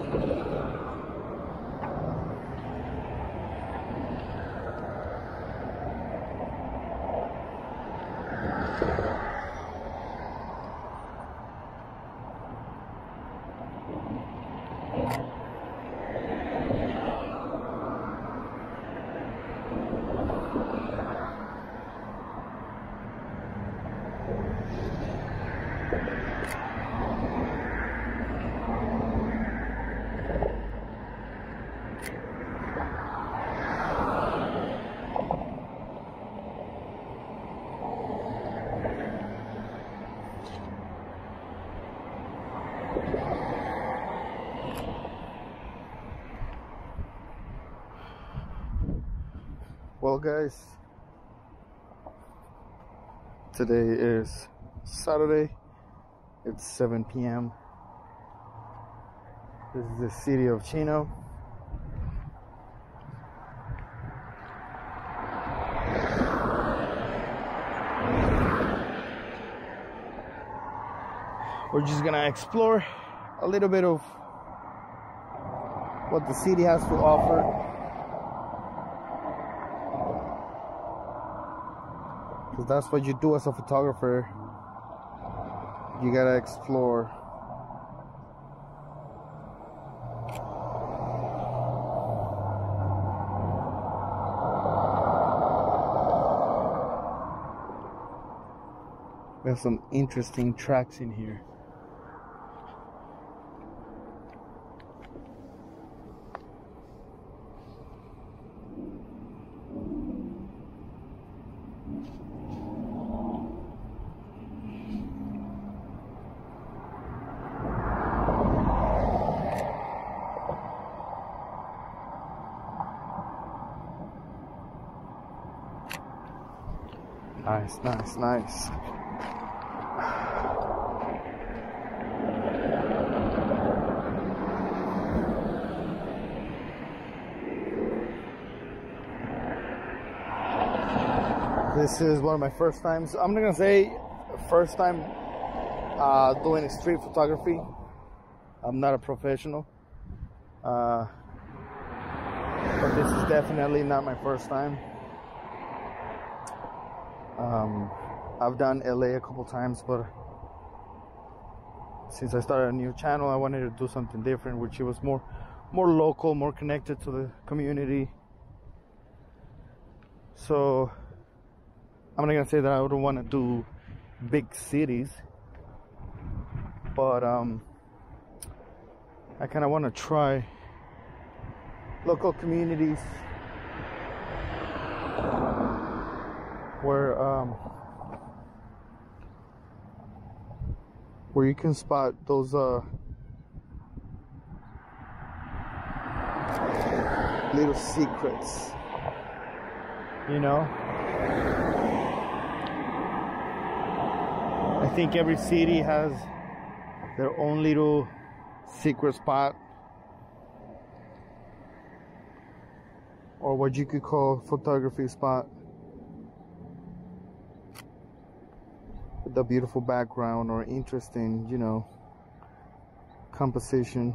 Well, guys, today is Saturday. It's 7 p.m. This is the city of Chino. We're just gonna explore a little bit of what the city has to offer. Because that's what you do as a photographer. You gotta explore. We have some interesting tracks in here. Nice, nice, nice. This is one of my first times. I'm not gonna say first time doing street photography. I'm not a professional, but this is definitely not my first time. I've done LA a couple times, but since I started a new channel, I wanted to do something different, which it was more local, more connected to the community. So I'm not gonna say that I don't want to do big cities, but I kind of want to try local communities where you can spot those little secrets, you know. I think every city has their own little secret spot, or what you could call photography spot, with a beautiful background or interesting, you know, composition.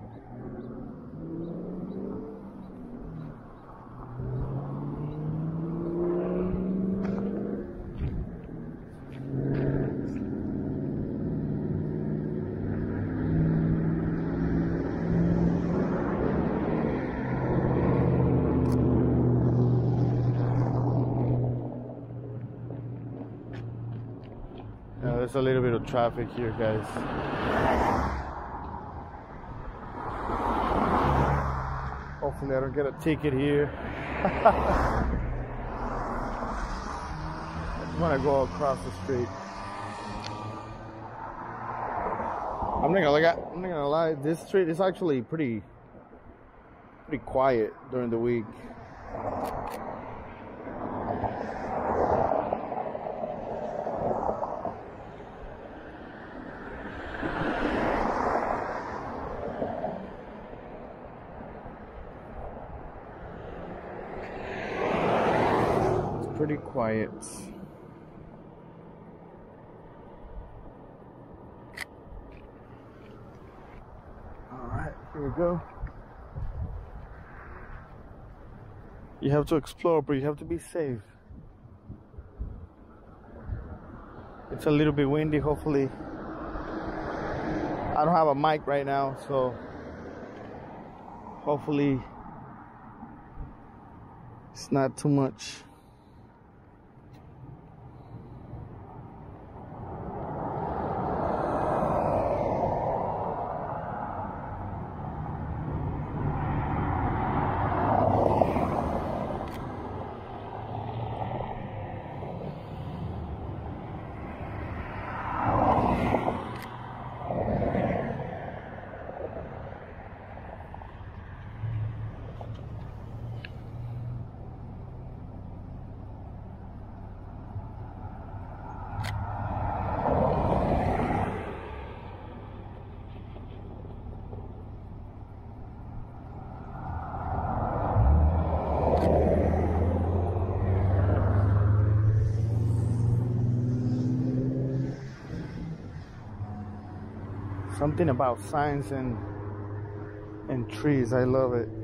There's a little bit of traffic here, guys. Hopefully I don't get a ticket here. I just want to go across the street. I'm not gonna lie, this street is actually pretty quiet during the week. Pretty quiet. Alright, here Here we go. You have to explore, but you have to be safe. It's a little bit windy. Hopefully, I don't have a mic right now, so hopefully it's not too much. Something about signs and trees, I love it.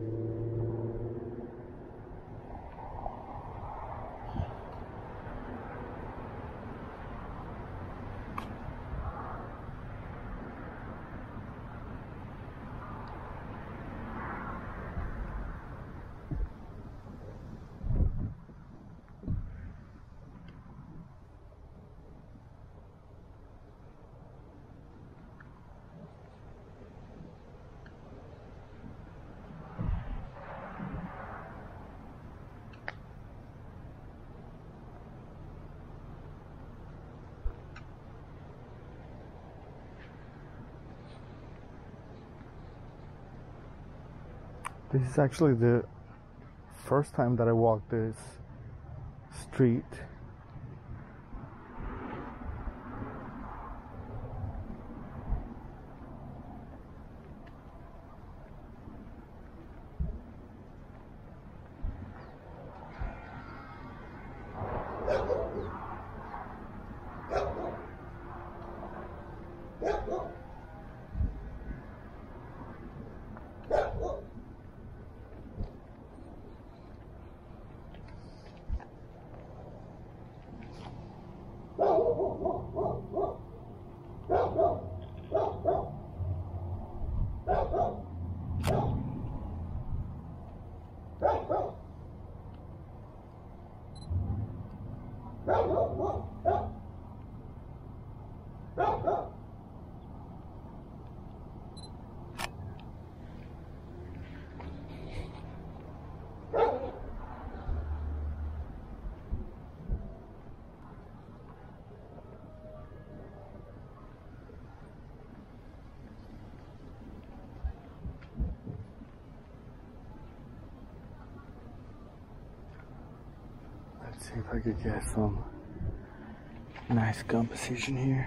This is actually the first time that I walked this street. Let's see if I could get some nice composition here.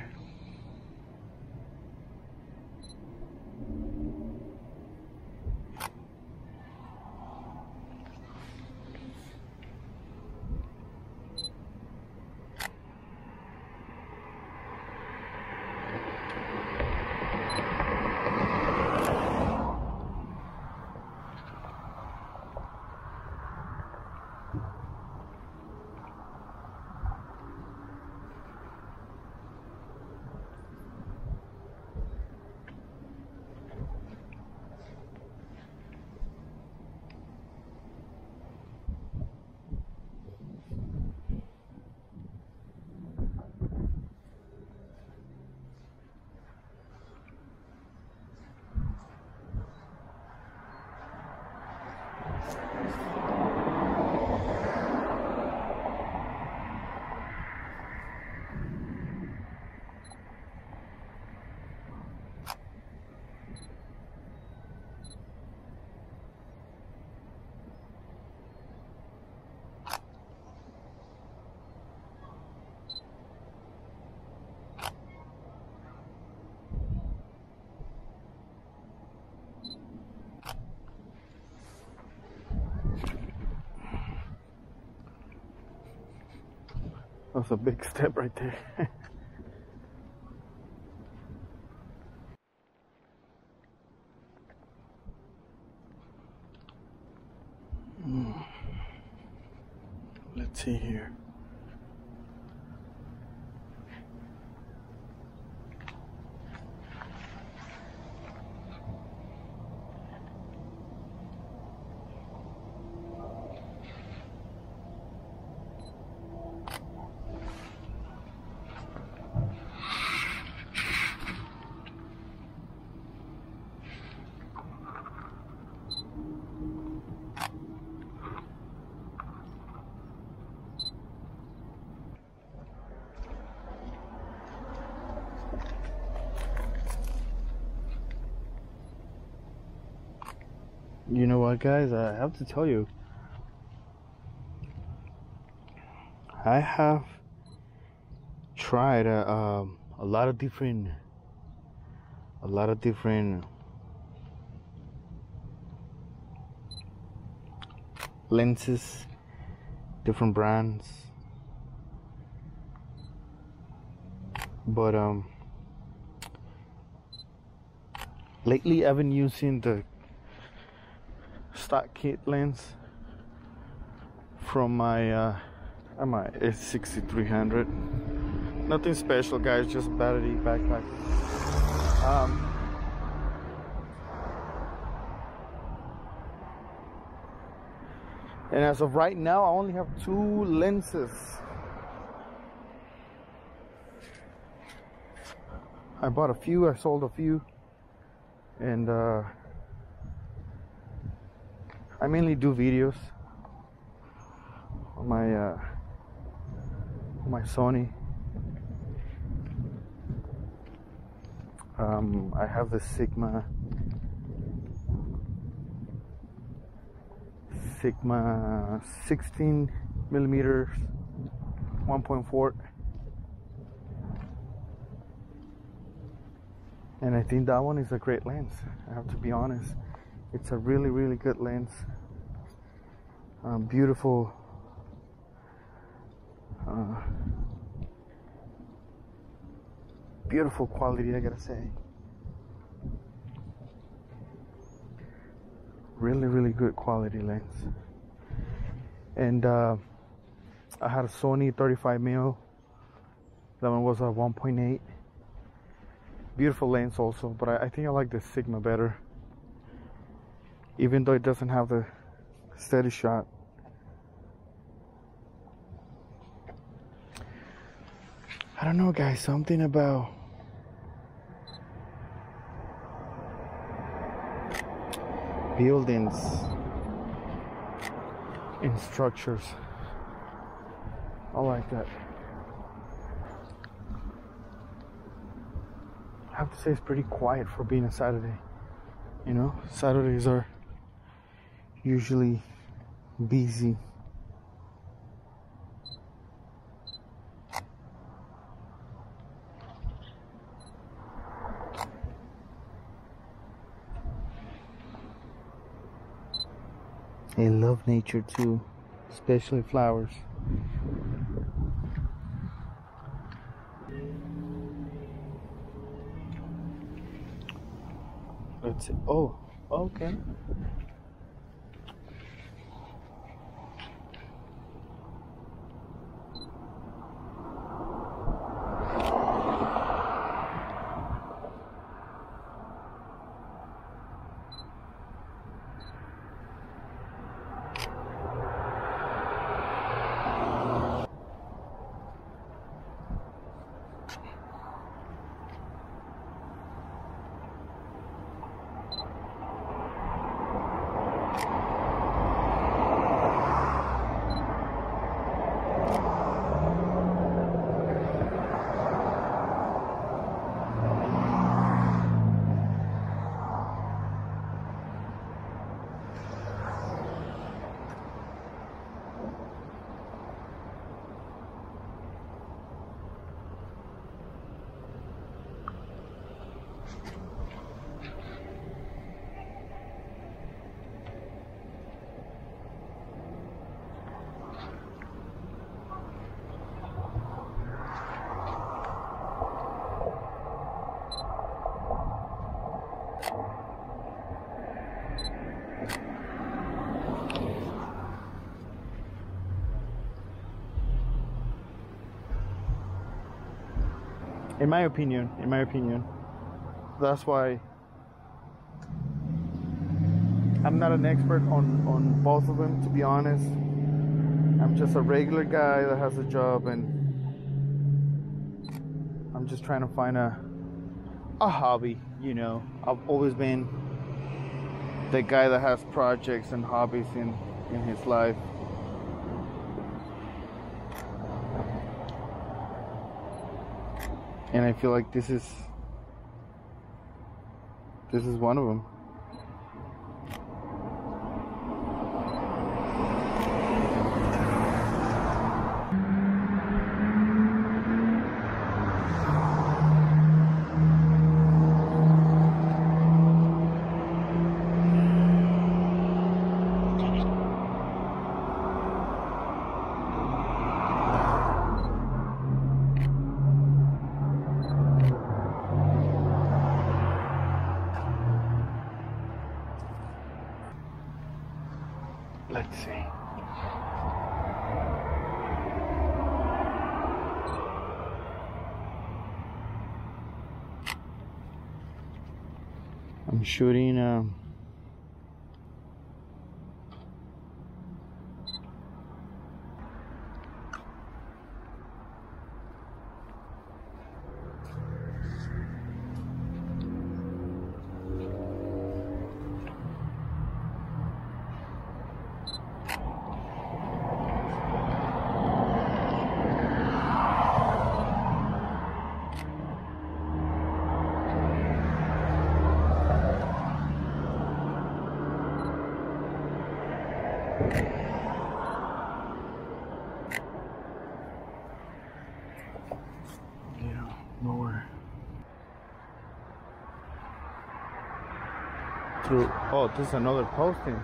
That's a big step right there. Let's see here. You know what, guys? I have to tell you, I have tried a lot of different lenses, different brands, but lately I've been using the stock kit lens from my S6300. Nothing special, guys, just battery backpack. And as of right now, I only have 2 lenses. I bought a few, I sold a few, and I mainly do videos on my Sony. I have the Sigma 16 millimeters 1.4, and I think that one is a great lens. I have to be honest, it's a really good lens. Beautiful beautiful quality, I gotta say. Really good quality lens. And I had a Sony 35mm. That one was a 1.8. Beautiful lens also, but I think I like the Sigma better, even though it doesn't have the steady shot. I don't know, guys, something about buildings and structures, I like that. I have to say it's pretty quiet for being a Saturday. You know, Saturdays are usually busy. I love nature too, especially flowers. Let's see. Oh, okay. In my opinion, that's why I'm not an expert on both of them, to be honest. I'm just a regular guy that has a job, and I'm just trying to find a hobby, you know. I've always been the guy that has projects and hobbies in his life. And I feel like this is one of them. Let's see. I'm shooting nowhere. Through, oh, this is another posting.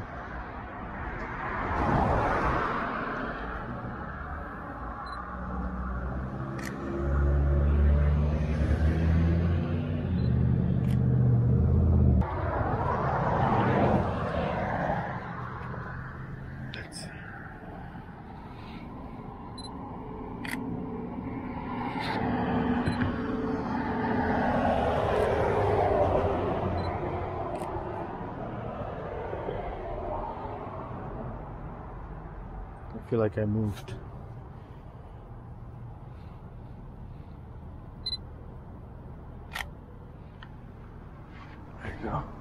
Let's see. I feel like I moved. There you go.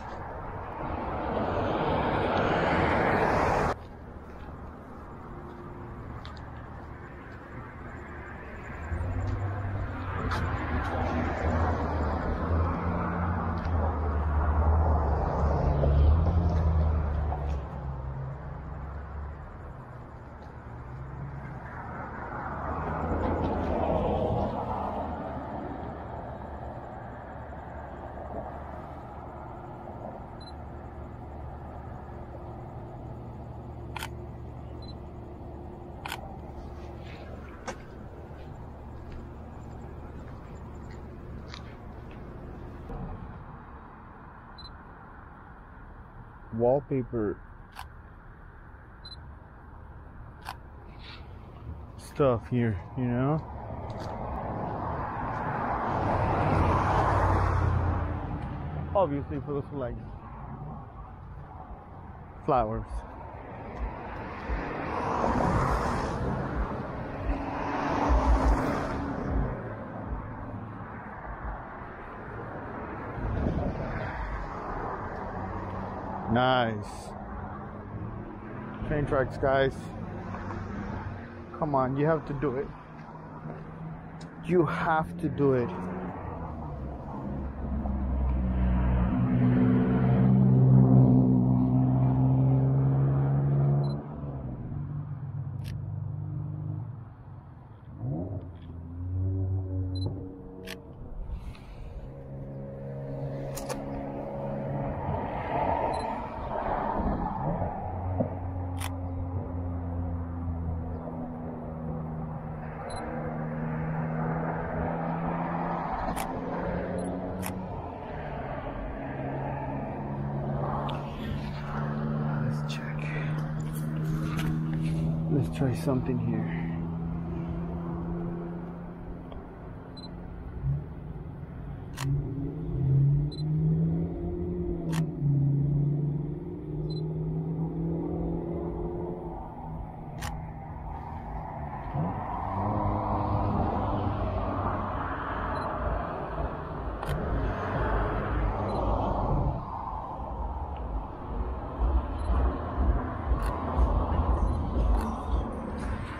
Wallpaper stuff here, you know. Obviously for those who like flowers. Nice. Train tracks, guys. Come on, you have to do it. You have to do it. Let's try something here.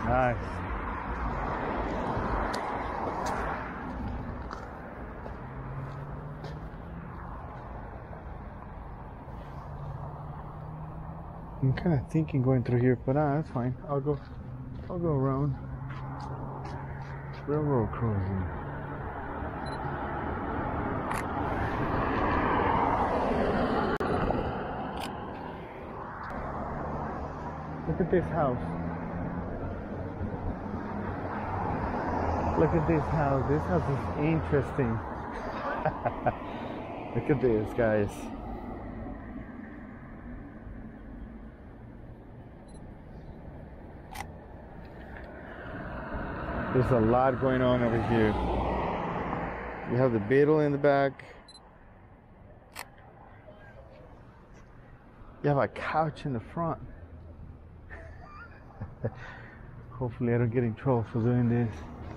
Nice. I'm kind of thinking going through here, but that's fine. I'll go around. Railroad crossing. Look at this house. Look at this house. This house is interesting. Look at this, guys. There's a lot going on over here. You have the Beetle in the back. You have a couch in the front. Hopefully I don't get in trouble for doing this.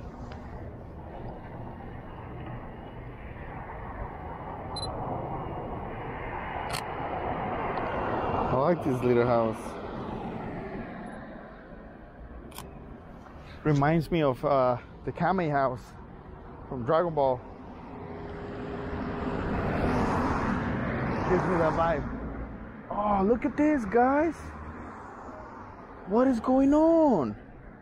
I like this little house. Reminds me of the Kame house from Dragon Ball. Gives me that vibe. Oh, look at this, guys. What is going on?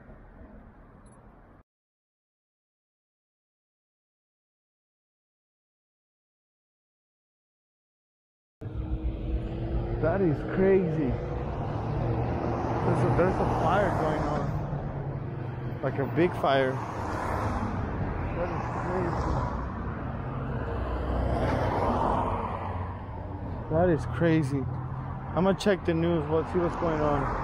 That is crazy. There's a fire going on. Like a big fire. That is crazy. That is crazy. I'm gonna check the news, see what's going on.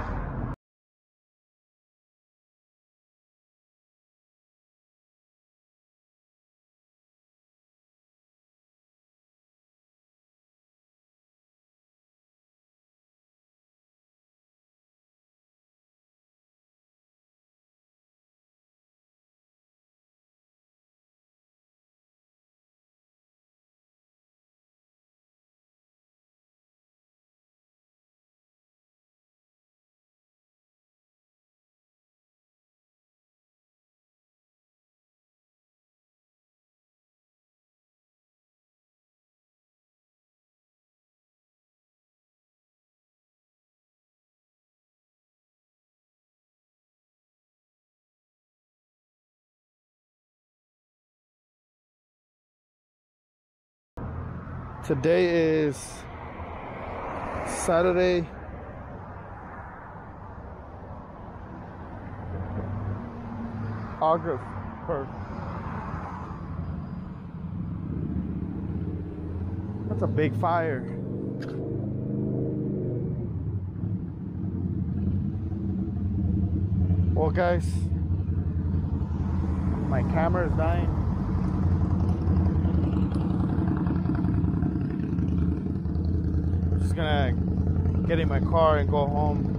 Today is Saturday, August 1st. That's a big fire. Well, guys, my camera is dying. I'm just gonna get in my car and go home.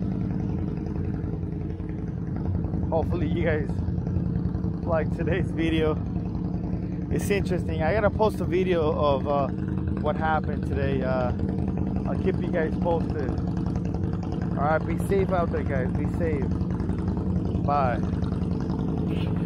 Hopefully you guys like today's video. It's interesting. I gotta post a video of what happened today. I'll keep you guys posted. All right, be safe out there, guys. Be safe. Bye.